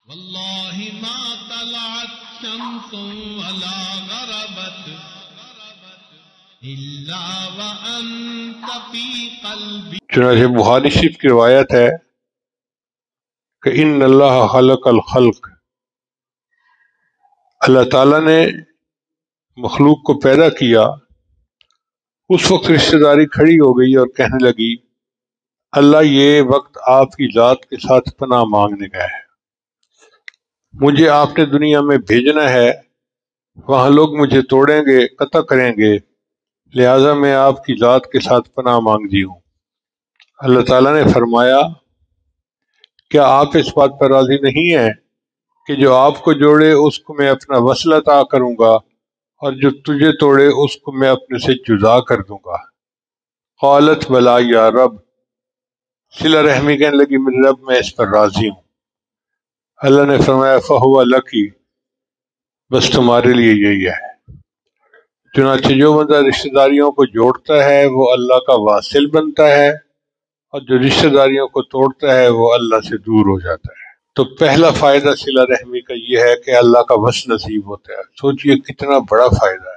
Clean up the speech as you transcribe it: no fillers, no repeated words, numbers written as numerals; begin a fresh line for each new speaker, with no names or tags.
واللہ ما طلعت شمس ولا غربت الا وانت فی قلبی۔
چنانچہ بخاری شریف کی روایت ہے کہ ان اللہ خلق الخلق، اللہ تعالیٰ نے مخلوق کو پیدا کیا۔ اس وقت رشتہ داری کھڑی ہو گئی اور کہنے لگی اللہ یہ وقت آپ کی ذات کے ساتھ پناہ مانگنے کا ہے، مجھے آپ نے دنیا میں بھیجنا ہے، وہاں لوگ مجھے توڑیں گے، قتل کریں گے، لہٰذا میں آپ کی ذات کے ساتھ پناہ مانگتی ہوں۔ اللہ تعالیٰ نے فرمایا کیا آپ اس بات پر راضی نہیں ہیں کہ جو آپ کو جوڑے اس کو میں اپنا وصل عطا کروں گا اور جو تجھے توڑے اس کو میں اپنے سے جدا کر دوں گا۔ قالت بلا یا رب، صلہ رحمی کہنے لگی میرے رب میں اس پر راضی ہوں۔ اللہ نے فرمایا فہو لکی، بس تمہارے لیے یہی ہے۔ چنانچہ جو بندہ رشتہ داریوں کو جوڑتا ہے وہ اللہ کا واصل بنتا ہے، اور جو رشتہ داریوں کو توڑتا ہے وہ اللہ سے دور ہو جاتا ہے۔ تو پہلا فائدہ صلہ رحمی کا یہ ہے کہ اللہ کا وصل نصیب ہوتا ہے۔ سوچئے کتنا بڑا فائدہ ہے۔